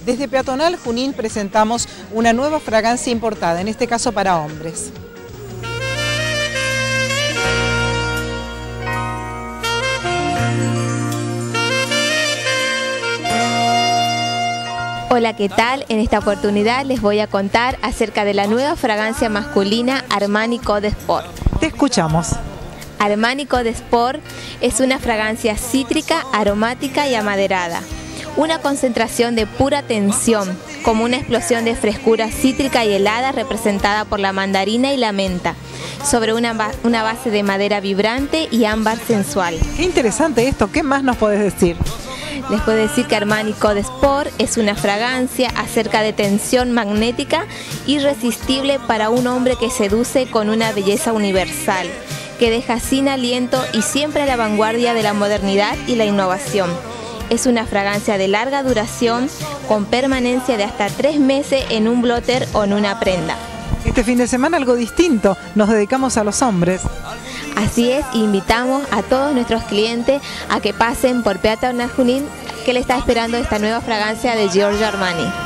Desde Peatonal Junín presentamos una nueva fragancia importada, en este caso para hombres. Hola, ¿qué tal? En esta oportunidad les voy a contar acerca de la nueva fragancia masculina Armani Code Sport. Te escuchamos. Armani Code Sport es una fragancia cítrica, aromática y amaderada. Una concentración de pura tensión, como una explosión de frescura cítrica y helada representada por la mandarina y la menta, sobre una base de madera vibrante y ámbar sensual. Qué interesante esto, ¿qué más nos podés decir? Les puedo decir que Armani Code Sport es una fragancia acerca de tensión magnética irresistible para un hombre que seduce con una belleza universal, que deja sin aliento y siempre a la vanguardia de la modernidad y la innovación. Es una fragancia de larga duración con permanencia de hasta 3 meses en un blotter o en una prenda. Este fin de semana algo distinto, nos dedicamos a los hombres. Así es, invitamos a todos nuestros clientes a que pasen por Peatonal Junín, que le está esperando esta nueva fragancia de Giorgio Armani.